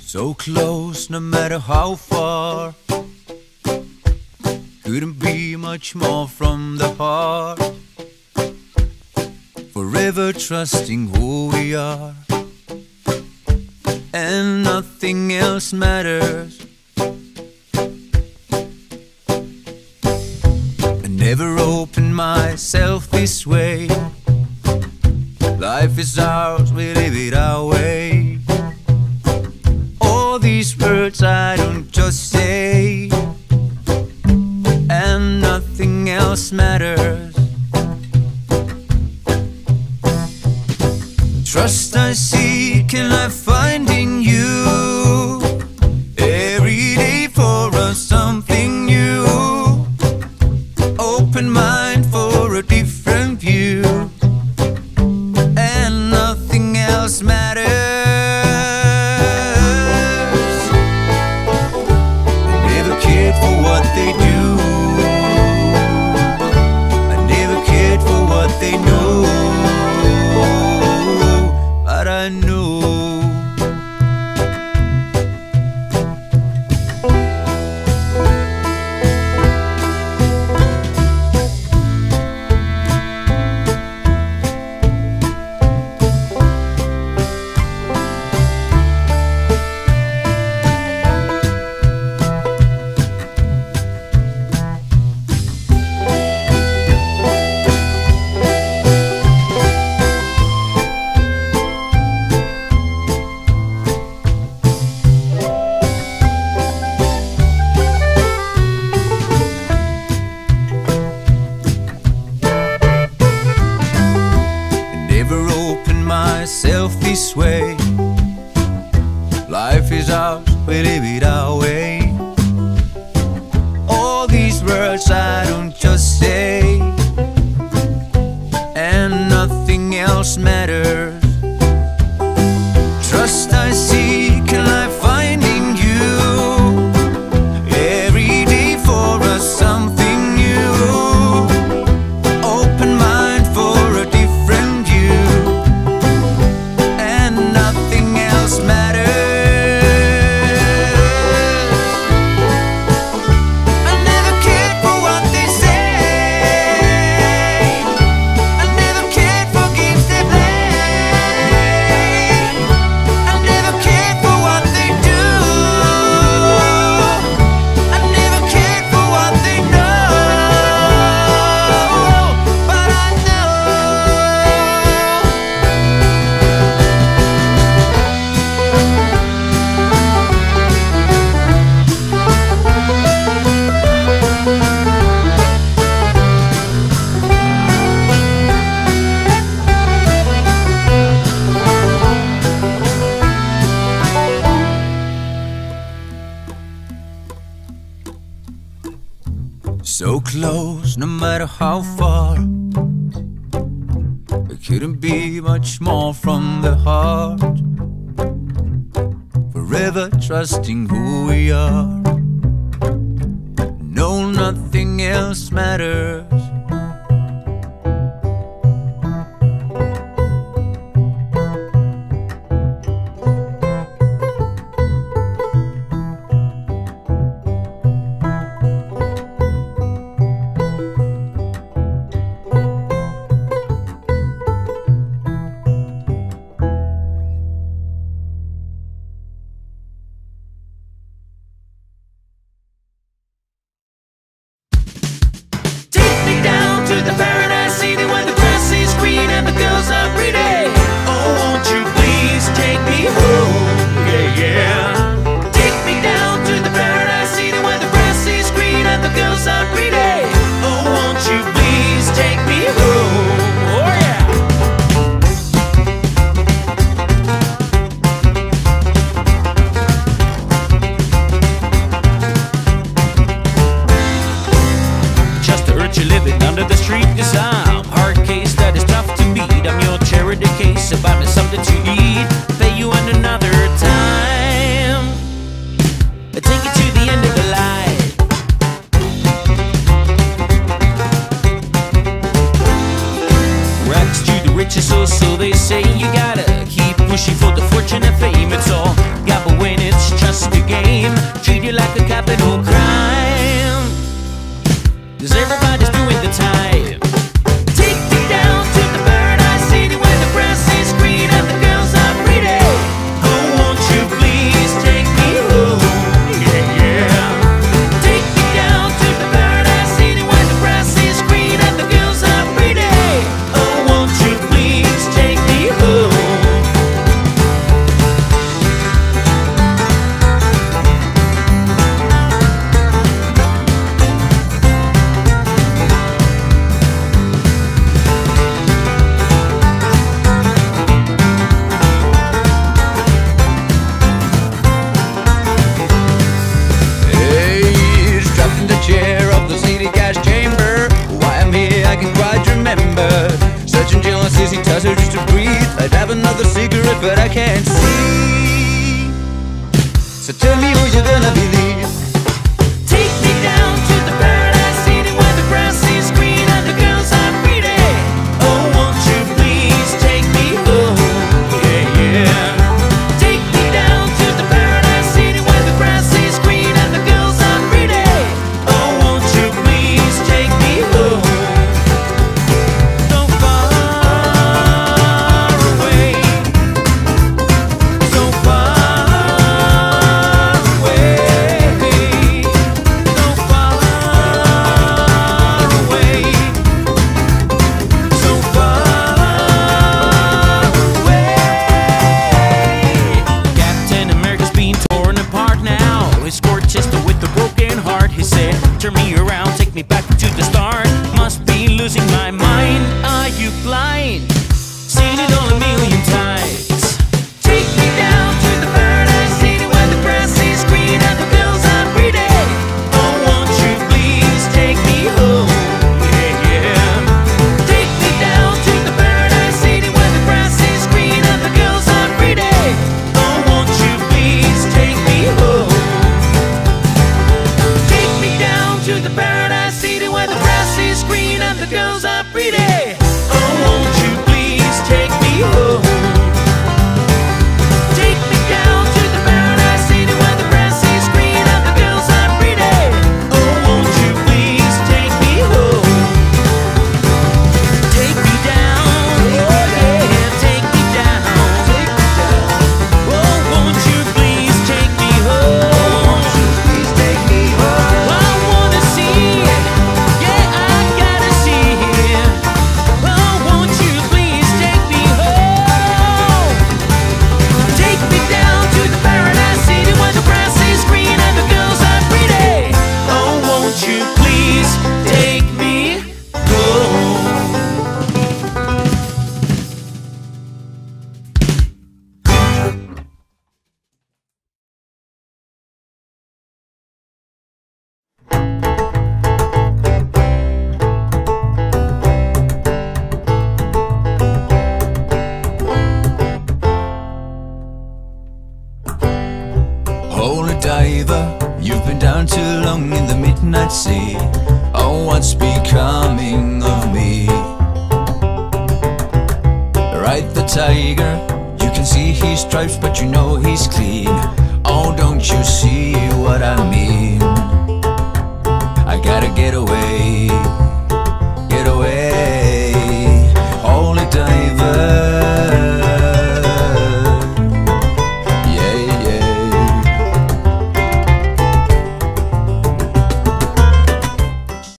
So close, no matter how far. Couldn't be much more from the heart. Forever trusting who we are, and nothing else matters. I never opened myself this way. Life is ours, we live it our way. All these words I don't just say, and nothing else matters. Trust I seek and I find in you. Every day for us something new. Open mind for a different view, and nothing else matters. I never cared for what they do. I never cared for what they know. But I know myself this way. Life is ours, we live it our way. All these words I don't just say, and nothing else matters. Trust I seek and I find in you. Every day for us something new. Open mind for a different view, matters. I never cared for what they say. I never cared for games they play. I never cared for what they do. I never cared for what they know. But I know so close, no matter how far. It couldn't be much more from the heart. Forever trusting who we are. No, nothing else matters. So they say you gotta keep pushing for the fortune and fame. It's all got, but when it's So tell me who you're gonna believe. Take me down to the paradise city where the grass is green and the girls are pretty. Oh, won't you please take me home? Yeah, yeah. Take me down to the paradise city where the grass is green and the girls are pretty. Oh, won't you please take me home? So far away, so far away, so far away, so far away. Captain America's being torn apart now. His court chester with a broken heart. He said, turn me around, take me back to the start. Must be losing my mind. Are you blind? Seen it all a million times. Take me down to the paradise city where the grass is green and the girls are pretty. Oh, won't you please take me home? Yeah, yeah. Take me down to the paradise city where the grass is green and the girls are pretty. Oh, won't you please take me home? Take me down to the paradise city where the grass is green and the girls are pretty. Oh, won't you please take me home? Take me down to the paradise city where the grass is green and the girls are pretty. Oh, won't you please take me home? Take me down, oh yeah, take me down. Oh, won't you please take me home? Please take me home. I wanna see it, yeah, I gotta see it. Oh, won't you please take me home? Take me down to the paradise city where the grass is green and the girls are pretty. Oh, won't you please take me home? Holy diver, you've been down too long in the midnight sea. Oh, what's becoming of me? Right, the tiger, you can see his stripes, but you know he's clean. Oh, don't you see what I mean? I gotta get away.